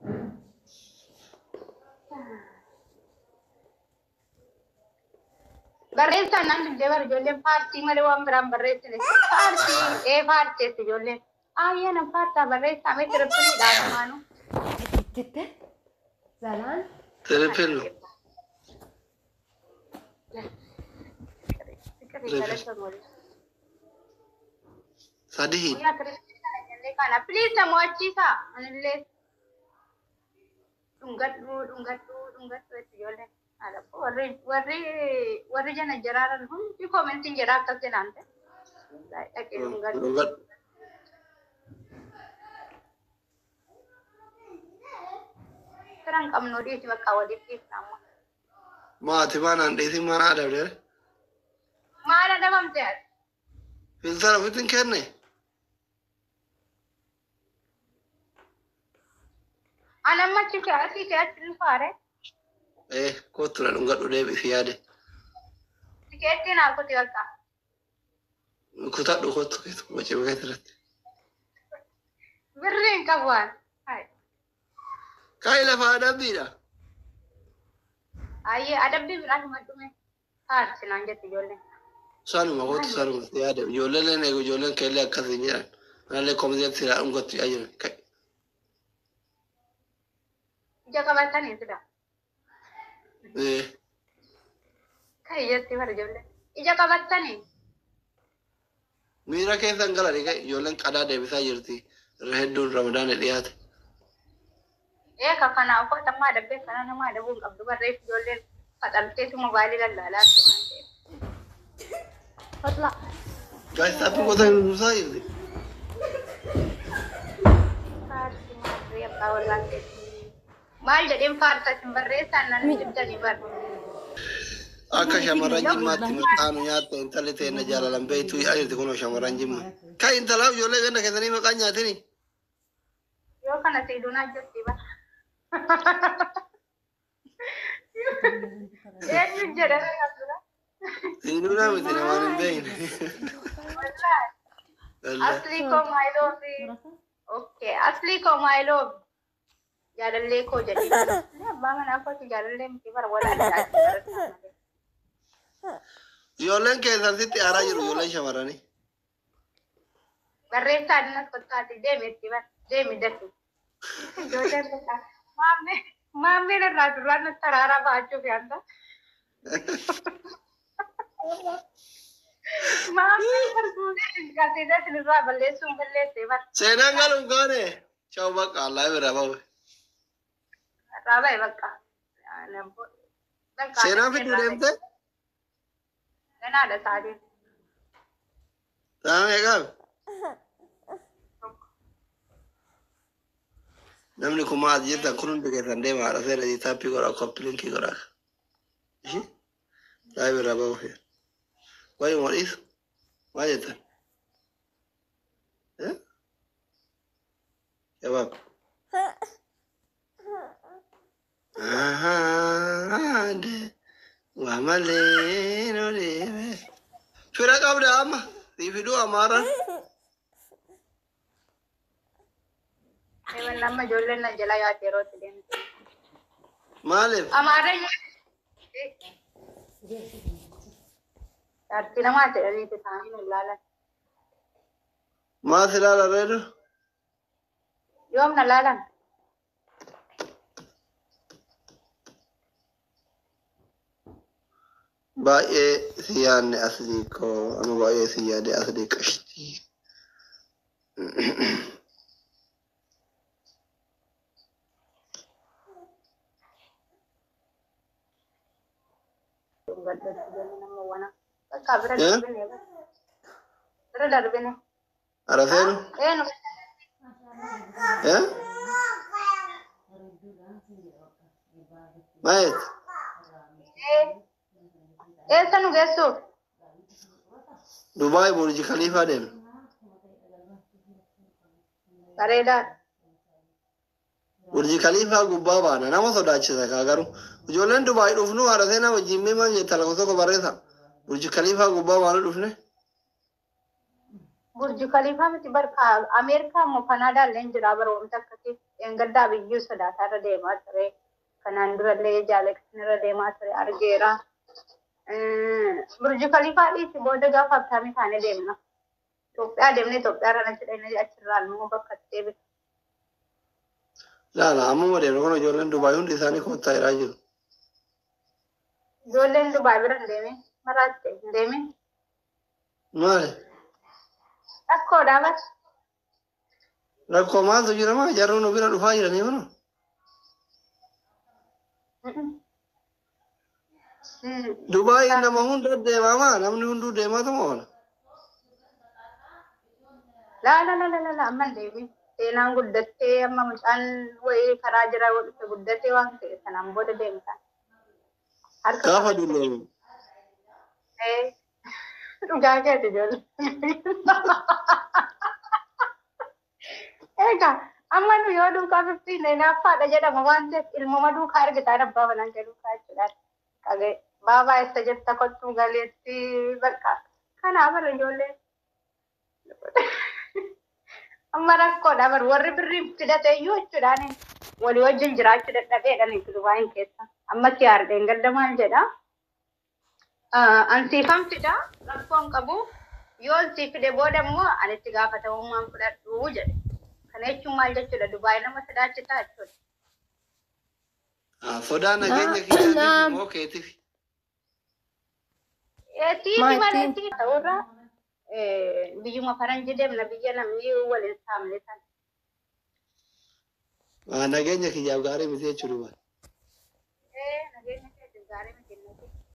بريت أنا عندي جبر جولين فارتي ما دوام برام بريت لي فارتي إيه فارتي تجولين أنا فارتا بريت أمي تربني دار مانو تتت زلان تلفلو صديق يا كريستي كان بليز سموتشيسا أنا اللي دونغات تجولين على وري جنا جرارن هم في كومنتين جرار تجنانته أكيد دونغات Terang kamu nuri cuma kawal di nama. ما تبان عندي ثي ما نادر ده Mana ada mamter? filter fitin كرني Anak macam siapa sih siapa telfare? إيه كتر نقول له بفياده Tiketin aku tinggal tak. كتر له كتر macam كترت Bering kawan. Hai. كايلا فادا بيدا Aye ada bi berani macam ni. Har senanja tijolnya. سالم ما قلت سالم فياده جولنا نيجو جولنا كلا كذينيا أنا لكم زي ترى أم قلت أيون كاي Jaga batan itu dah. إيه Kayak jadi berjolnya. Jaga batan ni. ميرا كيف تنقل عليك جولنا كذا ده بس يرتي رهدون رمضان اليات Kakak nak aku tak ada be karena nama ada bung abdu berref jolnya. Kata itu mobile lala teman. اطلع guys tapi kota yang susah ini Mal jadi farta cemberesan nanti jadi bar. akka shamaran jimmaatti mirqaanu nyaatte intalli teenna jaalalan beeytu ajirti kunoo shamaran jimma ka intalaaf ijoollee ganna keessanii maqaan nyaatini Yo kana tiduna jetti ba. Ini jadi apa? siinuna miti namaan hin beeyne Asli ko my love. Okay, asli ko my love. Jalalle ko jadi. Bangan aku tu jalalle mesti bar wala ada. ijoolleen keessan sitti aaraa jiru ijoolleen shamaranii Barreessa adina kottaati deemetti bar deemi datti. Ijoolleen kottaa maammee irraa duraan taraara baachuuf yaanta. Maammee harkuudhaan gaazexaa sinirraa balleessuun balleessee bar. seenaan galuun kaane sha'u bakka allaa bira bahu Rabai bakka. seenaan fiduu deemte Kan ada tadi. saame eegaam namni kun maal jettan kun hundi keessan deema haadha seera taappii godhaa koppilinkii godhaa ishi laa bira bahu wayi modhiisu maal jettan jawaab ade waa malee no deeme fira qabda amma sii fiduu amaaran Ewan nama ijoolleen na jala yaate yeroo itti deemte. maaliif Amaarreen jaartii namaa jedhaniiti isaanii hin laalan. maas ilaala reedu Yoom na laalan? baay'ee si yaadne asii koo amma baay'ee si yaade asii qashtii Bakka bira darbine. Bira darbine. ara seenu Eenu. maayet Eessa nu geessuuf? dubaay burji khaliifaa deemna Bareedaa. burji khaliifaa gubbaa baana nama sodaachisa kaa garuu ijoolleen dubaay dhufnu haadha seenaa wajjin mee maal jetta lakkoofsa tokko barreessa burji khaliifaa gubbaa baana dhufne Burji Khaliifaa miti barka Ameerikaa immoo Kanaadaa illee jira bara wanta akkasii gaddaa biyyuu sodaataa irra deemaa ture. Kanaan durallee jaallatanii irra deemaa ture argeera. Burji Khalifaadhiis booda gaafa abtaamii taanee deemna. Itoophiyaa deemnee Itoophiyaa irra nachi dhaqnee achirraan immoo bakka itti deebina. Laala ammuma deemna kun ijoolleen Dubaay hundi isaanii kottaa jiraa jiru. Ijoolleen Dubaay bira hin deemee maraatte hin deemee. Maali? Rakkoodhaa bas. Rakkoo maaltu jira maa jarroon nu bira dhufaa jiranii mana? Dubaay nama hunda deemaa maa namni hunduu deemaa tuma oola. La amma hin deebiin. Seenaan guddattee amma mucaan wayii karaa jira dhufe guddattee waan ta'e sanaan booda deemta. Gaafa dulloome. Dhugaa keeti ijoollee. Egaa amma nu yoo duukaa 15 naaffaadha jedhama waan ta'eef ilmuma duukaa argitaan abbaa manaan kee duukaa jechuudhaan. Qabee baabaa isa jetta kottuu galeetti bakka kanaaf irra ijoollee. Amma rakkoodha bar warri birriin fidate iyyuu jechuudhaan walii wajjin jiraachuu dadhabeedhaan Dubaay keessa. Amma si yaardeen gadda maal jedhaa? Ansiifan fidaa rakkoon qabu yoo ansii fide booda immoo ani itti gaafatamummaan fudhadhu jedhe. Kana jechuun maal jechuudha Dubaay nama sodaachisaa jechuudha. Sodaa nageenya kiyyaatiif immoo keetiif. Tiifi malee ta'urraa biyyuma faranjii deemna biyya namni waliin saamne sana. Nageenya kiyyaaf gaarii miti jechuudha.